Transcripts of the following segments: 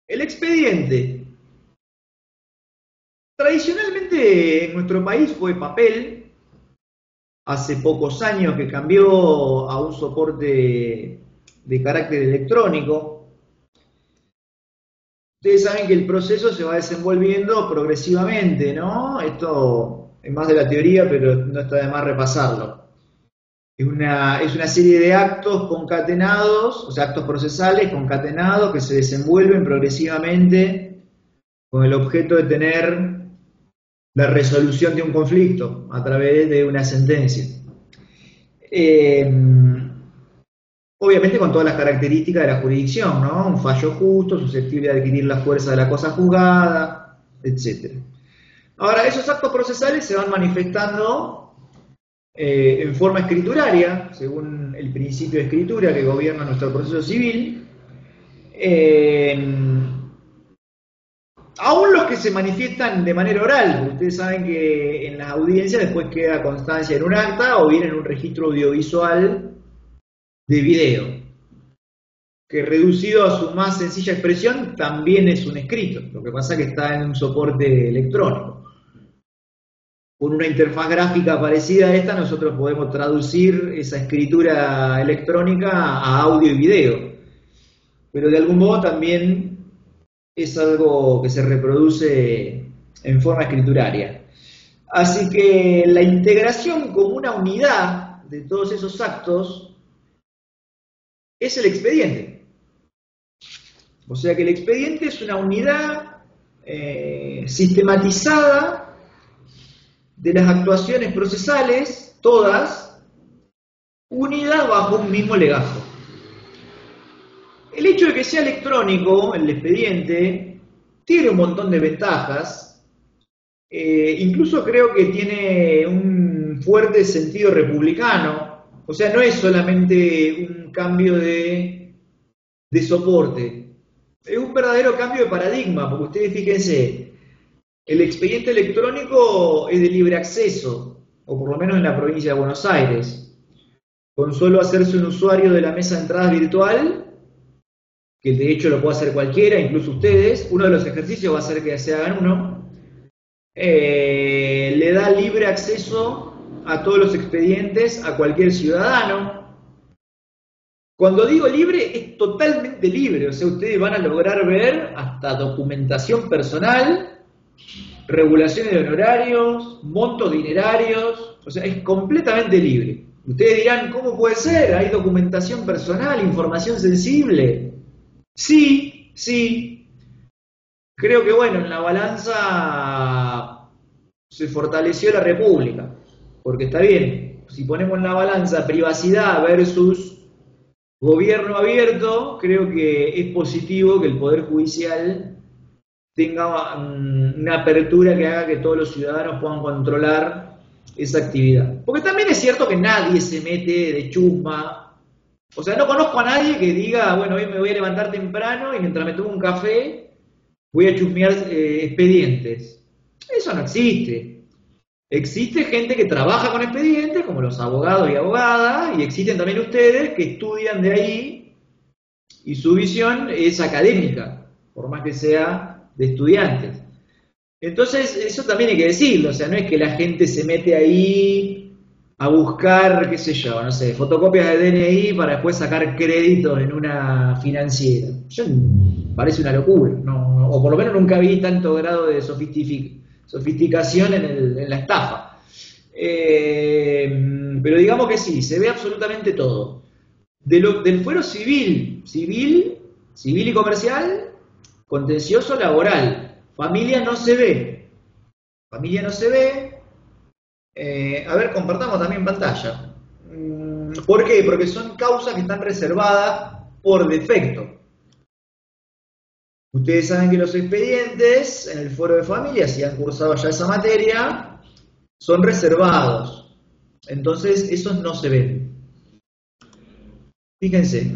El expediente. Tradicionalmente en nuestro país fue papel. Hace pocos años que cambió a un soporte de carácter electrónico. Ustedes saben que el proceso se va desenvolviendo progresivamente, ¿no? Esto es más de la teoría, pero no está de más repasarlo. Es una serie de actos concatenados, o sea, actos procesales concatenados que se desenvuelven progresivamente con el objeto de tener la resolución de un conflicto a través de una sentencia. Eh, Obviamente con todas las características de la jurisdicción, ¿no? Un fallo justo, susceptible de adquirir la fuerza de la cosa juzgada, etc. Ahora, esos actos procesales se van manifestando en forma escrituraria, según el principio de escritura que gobierna nuestro proceso civil. Aún los que se manifiestan de manera oral, porque ustedes saben que en las audiencias después queda constancia en un acta o bien en un registro audiovisual de video, que reducido a su más sencilla expresión también es un escrito, lo que pasa es que está en un soporte electrónico. Con una interfaz gráfica parecida a esta nosotros podemos traducir esa escritura electrónica a audio y video, pero de algún modo también es algo que se reproduce en forma escrituraria. Así que la integración como una unidad de todos esos actos es el expediente. O sea que el expediente es una unidad sistematizada de las actuaciones procesales, todas unidas bajo un mismo legajo. El hecho de que sea electrónico, el expediente, tiene un montón de ventajas. Incluso creo que tiene un fuerte sentido republicano. O sea, no es solamente un cambio de soporte. Es un verdadero cambio de paradigma, porque ustedes fíjense, el expediente electrónico es de libre acceso, o por lo menos en la provincia de Buenos Aires. Con solo hacerse un usuario de la mesa de entradas virtual, que de hecho lo puede hacer cualquiera, incluso ustedes, uno de los ejercicios va a ser que se hagan uno, le da libre acceso a todos los expedientes a cualquier ciudadano. Cuando digo libre, es totalmente libre, o sea, ustedes van a lograr ver hasta documentación personal, regulaciones de honorarios, montos dinerarios, o sea, es completamente libre. Ustedes dirán, ¿cómo puede ser? ¿Hay documentación personal, información sensible? Sí, sí. Creo que bueno, en la balanza se fortaleció la República, porque está bien, si ponemos en la balanza privacidad versus gobierno abierto, creo que es positivo que el Poder Judicial tenga una apertura que haga que todos los ciudadanos puedan controlar esa actividad. Porque también es cierto que nadie se mete de chusma. O sea, no conozco a nadie que diga, bueno, hoy me voy a levantar temprano y mientras me tomo un café voy a chusmear expedientes. Eso no existe. Existe gente que trabaja con expedientes, como los abogados y abogadas, y existen también ustedes que estudian de ahí y su visión es académica, por más que sea de estudiantes. Entonces, eso también hay que decirlo, o sea, no es que la gente se mete ahí a buscar, qué sé yo, no sé, fotocopias de DNI para después sacar créditos en una financiera. Parece una locura, ¿no? O por lo menos nunca vi tanto grado de sofisticación en la estafa. Pero digamos que sí, se ve absolutamente todo. Del fuero civil y comercial, contencioso laboral, familia no se ve. Familia no se ve. A ver, compartamos también pantalla. ¿Por qué? Porque son causas que están reservadas por defecto. Ustedes saben que los expedientes en el foro de familia, si han cursado ya esa materia, son reservados. Entonces, esos no se ven. Fíjense.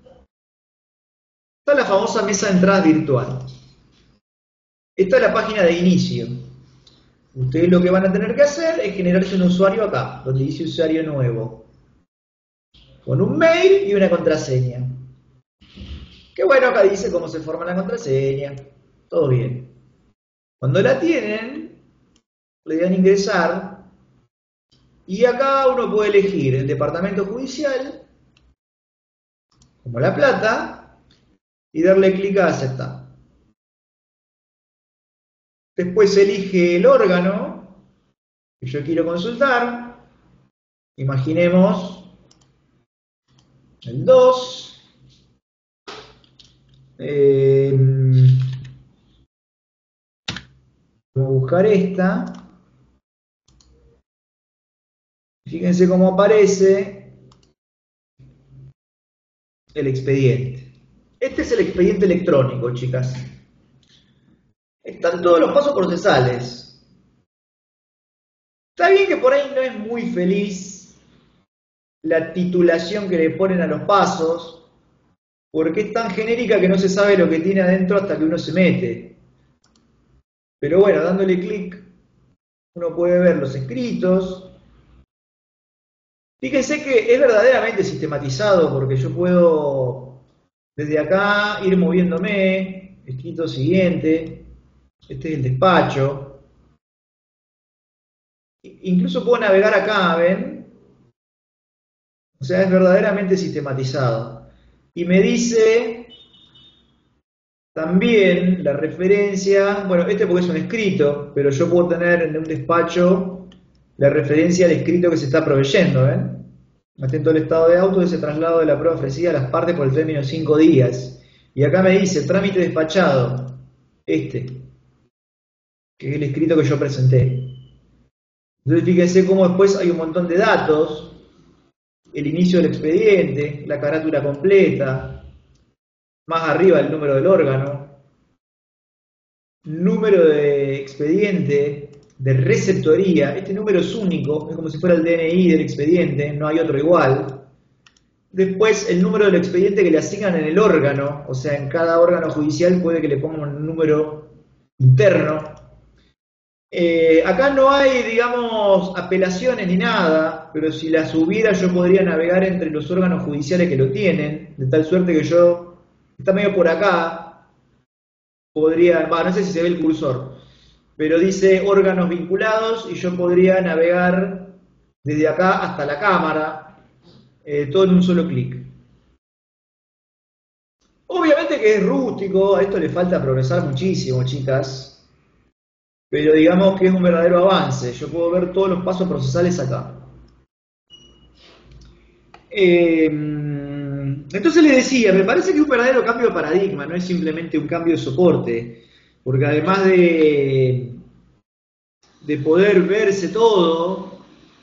Está la famosa mesa de entradas virtual. Esta es la página de inicio. Ustedes lo que van a tener que hacer es generarse un usuario acá, donde dice usuario nuevo, con un mail y una contraseña. Que bueno, acá dice cómo se forma la contraseña. Todo bien. Cuando la tienen, le dan ingresar. Y acá uno puede elegir el departamento judicial, como La Plata, y darle clic a aceptar. Después elige el órgano que yo quiero consultar. Imaginemos el 2. Voy a buscar esta. Fíjense cómo aparece el expediente. Este es el expediente electrónico, chicas. Están todos los pasos procesales. Está bien que por ahí no es muy feliz la titulación que le ponen a los pasos, porque es tan genérica que no se sabe lo que tiene adentro hasta que uno se mete. Pero bueno, dándole clic, uno puede ver los escritos. Fíjense que es verdaderamente sistematizado, porque yo puedo desde acá ir moviéndome. Escrito siguiente. Este es el despacho. Incluso puedo navegar acá, ¿ven? O sea, es verdaderamente sistematizado. Y me dice también la referencia, bueno, este porque es un escrito, pero yo puedo tener en un despacho la referencia al escrito que se está proveyendo, ¿ven? Atento al estado de auto de ese traslado de la prueba ofrecida a las partes por el término de 5 días. Y acá me dice, trámite despachado, que es el escrito que yo presenté. Entonces fíjense cómo después hay un montón de datos, el inicio del expediente, la carátula completa, más arriba el número del órgano, número de expediente, de receptoría. Este número es único, es como si fuera el DNI del expediente, no hay otro igual. Después el número del expediente que le asignan en el órgano, o sea, en cada órgano judicial puede que le pongan un número interno. Acá no hay, digamos, apelaciones ni nada, pero si las hubiera yo podría navegar entre los órganos judiciales que lo tienen, de tal suerte que yo, está medio por acá, podría, no sé si se ve el cursor, pero dice órganos vinculados y yo podría navegar desde acá hasta la cámara, todo en un solo clic. Obviamente que es rústico, a esto le falta progresar muchísimo, chicas. Pero digamos que es un verdadero avance. Yo puedo ver todos los pasos procesales acá. Entonces les decía, me parece que es un verdadero cambio de paradigma, no es simplemente un cambio de soporte, porque además de poder verse todo,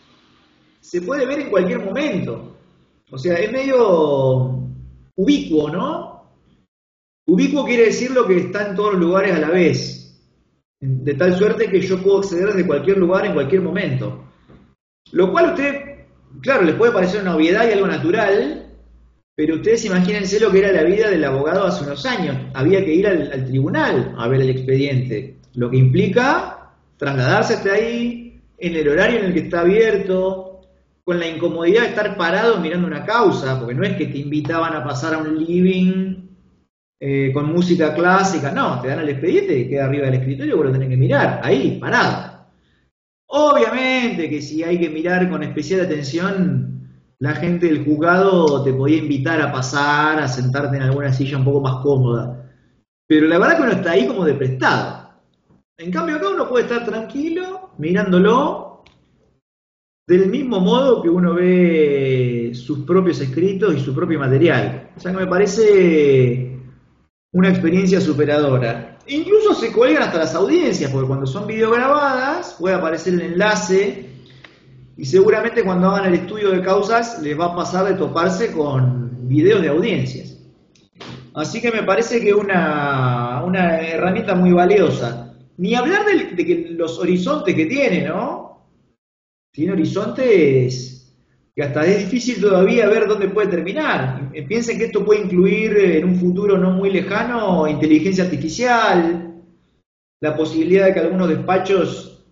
se puede ver en cualquier momento. O sea, es medio ubicuo, ¿no? Ubicuo quiere decir lo que está en todos los lugares a la vez. De tal suerte que yo puedo acceder desde cualquier lugar en cualquier momento. Lo cual a usted, claro, les puede parecer una obviedad y algo natural, pero ustedes imagínense lo que era la vida del abogado hace unos años. Había que ir al tribunal a ver el expediente, lo que implica trasladarse hasta ahí, en el horario en el que está abierto, con la incomodidad de estar parado mirando una causa, porque no es que te invitaban a pasar a un living con música clásica, no, te dan el expediente y queda arriba del escritorio, vos lo tenés que mirar, ahí, parado. Obviamente que si hay que mirar con especial atención, la gente del juzgado te podía invitar a pasar, a sentarte en alguna silla un poco más cómoda. Pero la verdad que uno está ahí como de prestado. En cambio acá uno puede estar tranquilo, mirándolo, del mismo modo que uno ve sus propios escritos y su propio material. O sea que me parece una experiencia superadora. Incluso se cuelgan hasta las audiencias, porque cuando son videograbadas puede aparecer el enlace y seguramente cuando hagan el estudio de causas les va a pasar de toparse con videos de audiencias. Así que me parece que una herramienta muy valiosa. Ni hablar de que los horizontes que tiene, ¿no? Tiene horizontes que hasta es difícil todavía ver dónde puede terminar. Piensen que esto puede incluir en un futuro no muy lejano inteligencia artificial, la posibilidad de que algunos despachos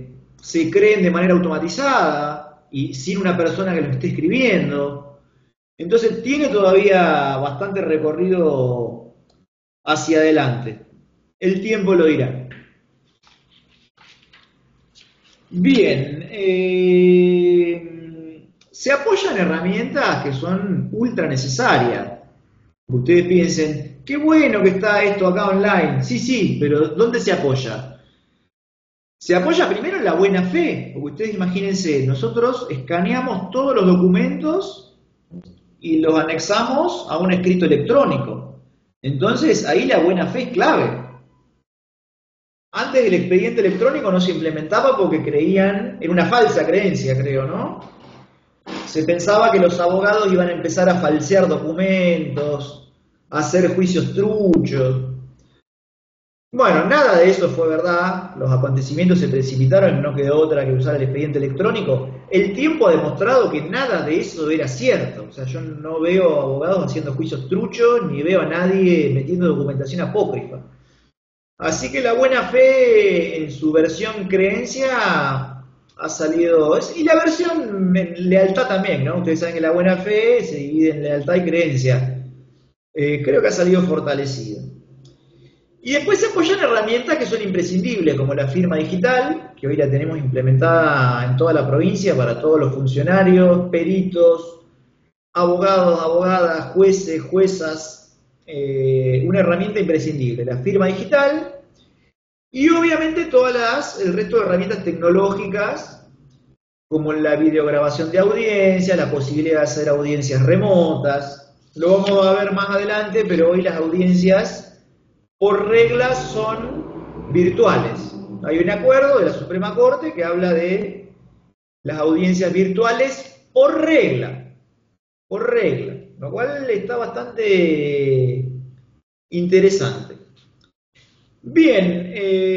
se creen de manera automatizada y sin una persona que lo esté escribiendo. Entonces tiene todavía bastante recorrido hacia adelante. El tiempo lo dirá. Bien, se apoyan herramientas que son ultra necesarias. Ustedes piensen, qué bueno que está esto acá online. Sí, sí, pero ¿dónde se apoya? Se apoya primero en la buena fe, porque ustedes imagínense, nosotros escaneamos todos los documentos y los anexamos a un escrito electrónico. Entonces ahí la buena fe es clave. Antes el expediente electrónico no se implementaba porque creían, en una falsa creencia creo, ¿no? Se pensaba que los abogados iban a empezar a falsear documentos, a hacer juicios truchos. Bueno, nada de eso fue verdad, los acontecimientos se precipitaron y no quedó otra que usar el expediente electrónico. El tiempo ha demostrado que nada de eso era cierto, o sea, yo no veo abogados haciendo juicios truchos, ni veo a nadie metiendo documentación apócrifa. Así que la buena fe en su versión creencia ha salido, y la versión lealtad también, ¿no? Ustedes saben que la buena fe se divide en lealtad y creencia. Creo que ha salido fortalecida. Y después se apoyan herramientas que son imprescindibles, como la firma digital, que hoy la tenemos implementada en toda la provincia para todos los funcionarios, peritos, abogados, abogadas, jueces, juezas, una herramienta imprescindible, la firma digital, y obviamente el resto de herramientas tecnológicas, como la videograbación de audiencias, la posibilidad de hacer audiencias remotas. Lo vamos a ver más adelante, pero hoy las audiencias por reglas son virtuales. Hay un acuerdo de la Suprema Corte que habla de las audiencias virtuales por regla, lo cual está bastante interesante. Bien,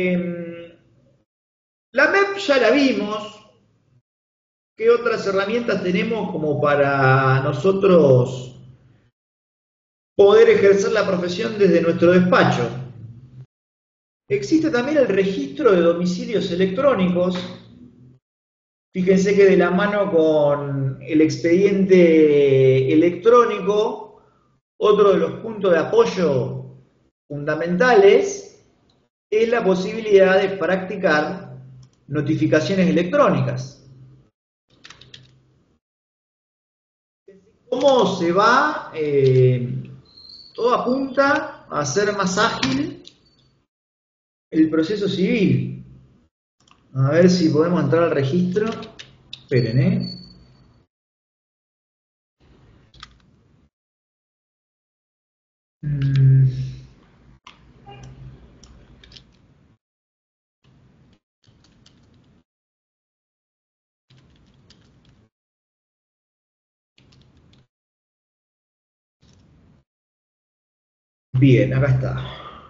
la MEP ya la vimos. ¿Qué otras herramientas tenemos como para nosotros poder ejercer la profesión desde nuestro despacho? Existe también el registro de domicilios electrónicos. Fíjense que de la mano con el expediente electrónico, otro de los puntos de apoyo fundamentales es la posibilidad de practicar notificaciones electrónicas. ¿Cómo se va? Todo apunta a hacer más ágil el proceso civil. A ver si podemos entrar al registro. Esperen, Bien, acá está.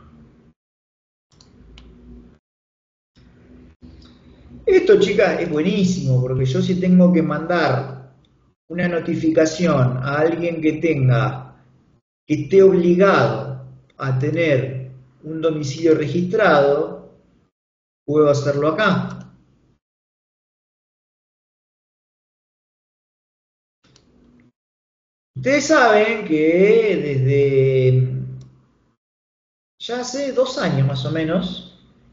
Esto, chicas, es buenísimo, porque yo si tengo que mandar una notificación a alguien que esté obligado a tener un domicilio registrado, puedo hacerlo acá. Ustedes saben que desde ya hace 2 años más o menos,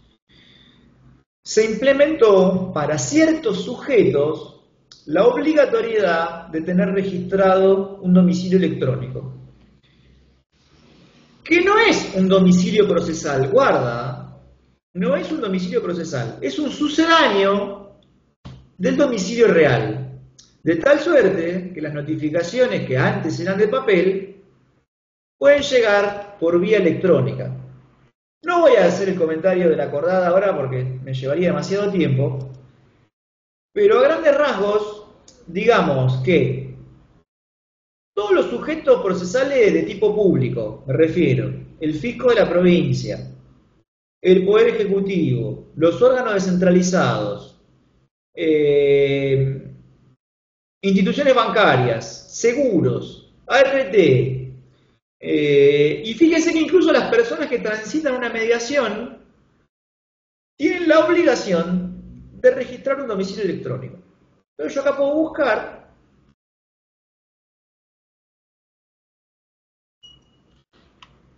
se implementó para ciertos sujetos la obligatoriedad de tener registrado un domicilio electrónico. Que no es un domicilio procesal, guarda, no es un domicilio procesal, es un sucedáneo del domicilio real. De tal suerte que las notificaciones que antes eran de papel pueden llegar por vía electrónica. No voy a hacer el comentario de la acordada ahora porque me llevaría demasiado tiempo, pero a grandes rasgos, digamos que todos los sujetos procesales de tipo público, me refiero, el fisco de la provincia, el Poder Ejecutivo, los órganos descentralizados, instituciones bancarias, seguros, ART, y fíjense que incluso las personas que transitan una mediación tienen la obligación de registrar un domicilio electrónico. Entonces yo acá puedo buscar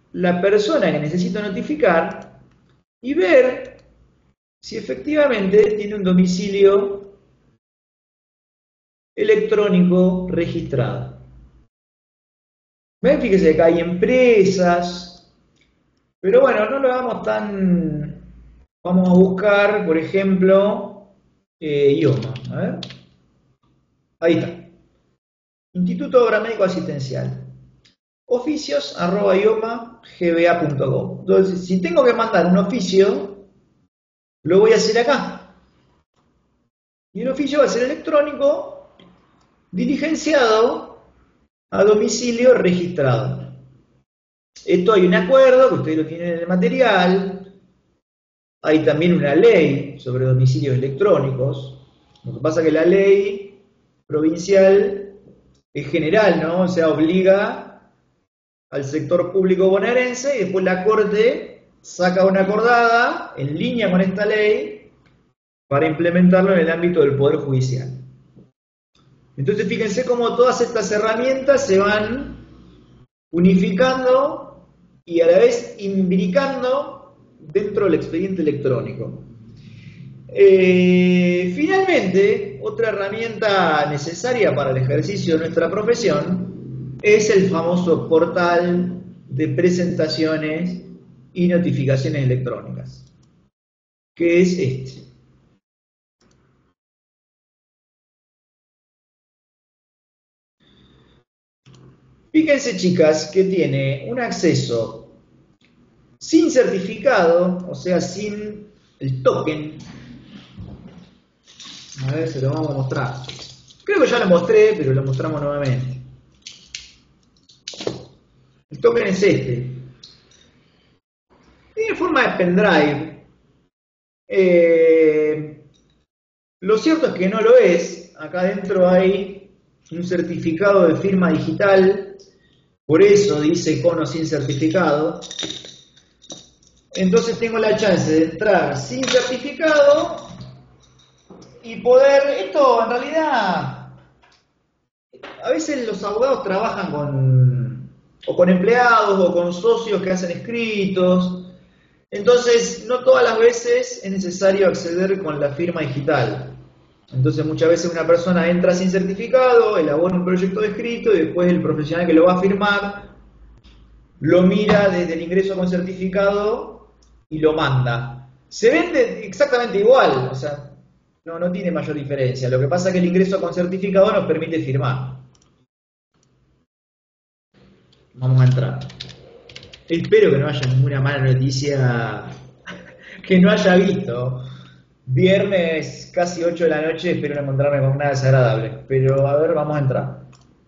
la persona que necesito notificar y ver si efectivamente tiene un domicilio electrónico registrado. ¿Ven? Fíjese que hay empresas, pero bueno, no lo hagamos tan... Vamos a buscar, por ejemplo, IOMA. A ver. Ahí está. Instituto de Obra Médico Asistencial. Oficios@ioma.gba.gov. Entonces, si tengo que mandar un oficio, lo voy a hacer acá. Y el oficio va a ser electrónico, diligenciado a domicilio registrado. Esto hay un acuerdo, que ustedes lo tienen en el material. Hay también una ley sobre domicilios electrónicos. Lo que pasa es que la ley provincial es general, ¿no? O sea, obliga al sector público bonaerense y después la Corte saca una acordada en línea con esta ley para implementarlo en el ámbito del Poder Judicial. Entonces fíjense cómo todas estas herramientas se van unificando y a la vez imbricando dentro del expediente electrónico. Finalmente, otra herramienta necesaria para el ejercicio de nuestra profesión es el famoso portal de presentaciones y notificaciones electrónicas, que es este. Fíjense, chicas, que tiene un acceso sin certificado, o sea, sin el token. A ver, se lo vamos a mostrar. Creo que ya lo mostré, pero lo mostramos nuevamente. El token es este. Tiene forma de pendrive. Lo cierto es que no lo es. Acá adentro hay un certificado de firma digital. Por eso dice cono sin certificado. Entonces tengo la chance de entrar sin certificado y poder... Esto en realidad... A veces los abogados trabajan con empleados o con socios que hacen escritos. Entonces, no todas las veces es necesario acceder con la firma digital. Entonces, muchas veces una persona entra sin certificado, elabora un proyecto de escrito y después el profesional que lo va a firmar lo mira desde el ingreso con certificado y lo manda. Se vende exactamente igual, o sea, no tiene mayor diferencia. Lo que pasa es que el ingreso con certificado nos permite firmar. Vamos a entrar. Espero que no haya ninguna mala noticia que no haya visto. Viernes, casi 8 de la noche, espero no encontrarme con nada desagradable. Pero a ver, vamos a entrar.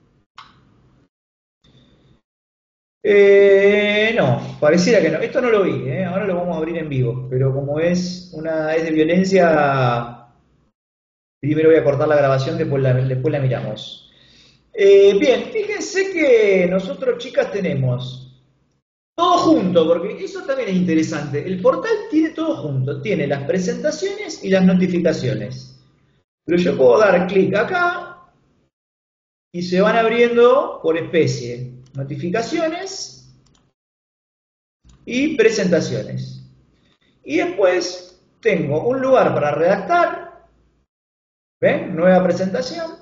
No, pareciera que no. Esto no lo vi, ahora lo vamos a abrir en vivo. Pero como es de violencia, primero voy a cortar la grabación, después la miramos. Bien, fíjense que nosotros, chicas, tenemos todo junto, porque eso también es interesante. El portal tiene todo junto, tiene las presentaciones y las notificaciones. Pero yo puedo dar clic acá y se van abriendo por especie. Notificaciones y presentaciones. Y después tengo un lugar para redactar. ¿Ven? Nueva presentación.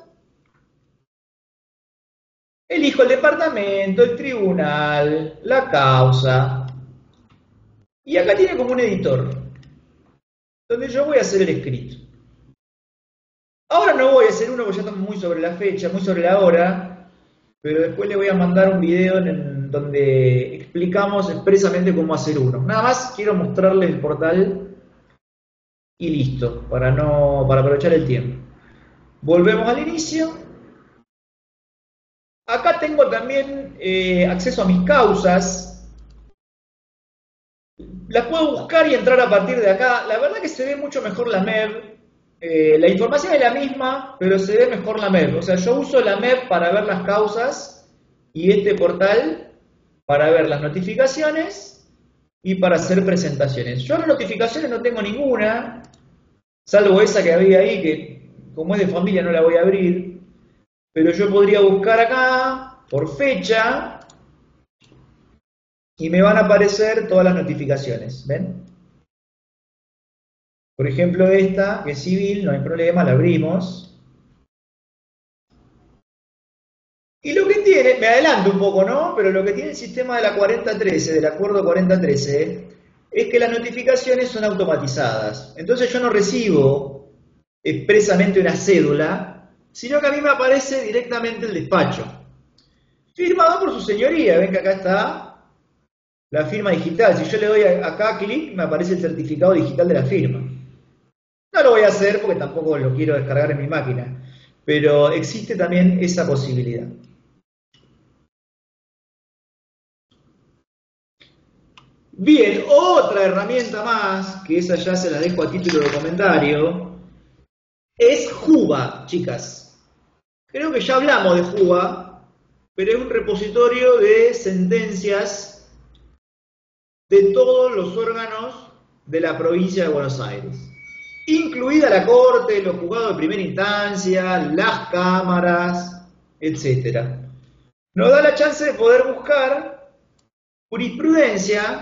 Elijo el departamento, el tribunal, la causa. Y acá tiene como un editor, donde yo voy a hacer el escrito. Ahora no voy a hacer uno porque ya estamos muy sobre la fecha, muy sobre la hora, pero después le voy a mandar un video en donde explicamos expresamente cómo hacer uno. Nada más quiero mostrarles el portal y listo, para aprovechar el tiempo. Volvemos al inicio. Acá tengo también acceso a mis causas. Las puedo buscar y entrar a partir de acá. La verdad que se ve mucho mejor la MEB. La información es la misma, pero se ve mejor la MEB. O sea, yo uso la MEB para ver las causas y este portal para ver las notificaciones y para hacer presentaciones. Yo las notificaciones no tengo ninguna, salvo esa que había ahí, que como es de familia no la voy a abrir. Pero yo podría buscar acá, por fecha, y me van a aparecer todas las notificaciones, ¿ven? Por ejemplo esta, que es civil, no hay problema, la abrimos. Y lo que tiene, me adelanto un poco, ¿no? Pero lo que tiene el sistema de la 4013, del acuerdo 4013, es que las notificaciones son automatizadas. Entonces yo no recibo expresamente una cédula, sino que a mí me aparece directamente el despacho. Firmado por su señoría, ven que acá está la firma digital. Si yo le doy acá clic, me aparece el certificado digital de la firma. No lo voy a hacer porque tampoco lo quiero descargar en mi máquina, pero existe también esa posibilidad. Bien, otra herramienta más, que esa ya se la dejo a título de comentario, es Juba, chicas. Creo que ya hablamos de Juba, pero es un repositorio de sentencias de todos los órganos de la provincia de Buenos Aires, incluida la Corte, los juzgados de primera instancia, las cámaras, etc. Nos da la chance de poder buscar jurisprudencia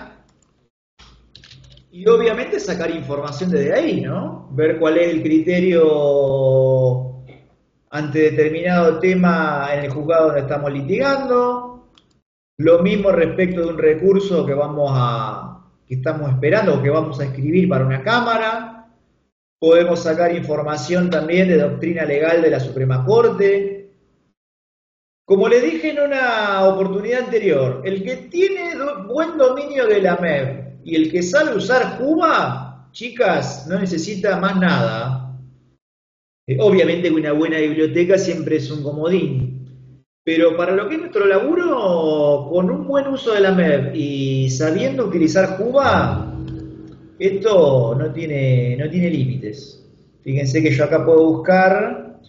y obviamente sacar información desde ahí, ¿no? Ver cuál es el criterio ante determinado tema en el juzgado donde estamos litigando. Lo mismo respecto de un recurso que estamos esperando o que vamos a escribir para una cámara. Podemos sacar información también de doctrina legal de la Suprema Corte. Como les dije en una oportunidad anterior, el que tiene buen dominio de la MEB y el que sabe usar Juba, chicas, no necesita más nada. Obviamente que una buena biblioteca siempre es un comodín, pero para lo que es nuestro laburo, con un buen uso de la MEB y sabiendo utilizar Juba, esto no tiene límites. Fíjense que yo acá puedo buscar,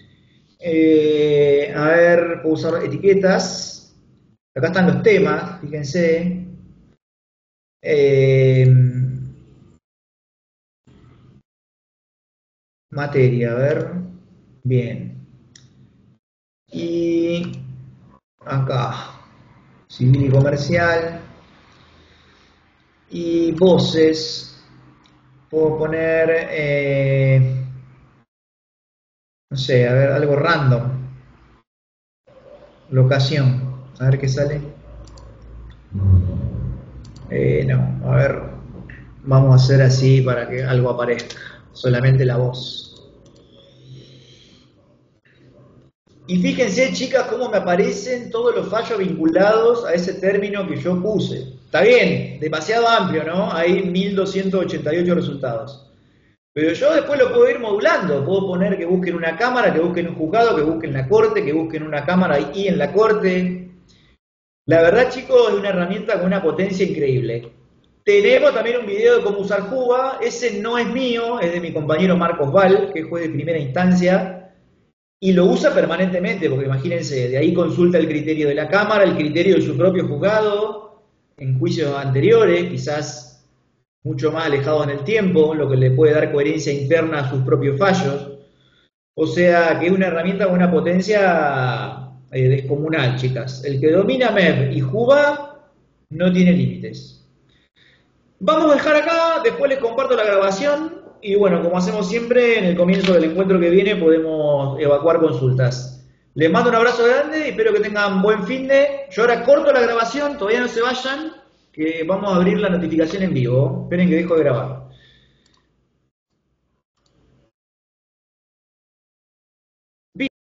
a ver, puedo usar etiquetas. Acá están los temas, fíjense. Materia, a ver. Bien. Y acá, civil y comercial. Y voces. Puedo poner, no sé, a ver, algo random. Locación. A ver qué sale. No, a ver. Vamos a hacer así para que algo aparezca. Solamente la voz. Y fíjense, chicas, cómo me aparecen todos los fallos vinculados a ese término que yo puse. Está bien, demasiado amplio, ¿no? Hay 1288 resultados. Pero yo después lo puedo ir modulando. Puedo poner que busquen una cámara, que busquen un juzgado, que busquen la corte, que busquen una cámara y en la corte. La verdad, chicos, es una herramienta con una potencia increíble. Tenemos también un video de cómo usar Juba. Ese no es mío, es de mi compañero Marcos Val, que es juez de primera instancia. Y lo usa permanentemente, porque imagínense, de ahí consulta el criterio de la Cámara, el criterio de su propio juzgado, en juicios anteriores, quizás mucho más alejados en el tiempo, lo que le puede dar coherencia interna a sus propios fallos. O sea que es una herramienta con una potencia descomunal, chicas. El que domina MEB y Juba no tiene límites. Vamos a dejar acá, después les comparto la grabación. Y bueno, como hacemos siempre, en el comienzo del encuentro que viene podemos evacuar consultas. Les mando un abrazo grande y espero que tengan buen fin de. Yo ahora corto la grabación, todavía no se vayan, que vamos a abrir la notificación en vivo. Esperen que dejo de grabar.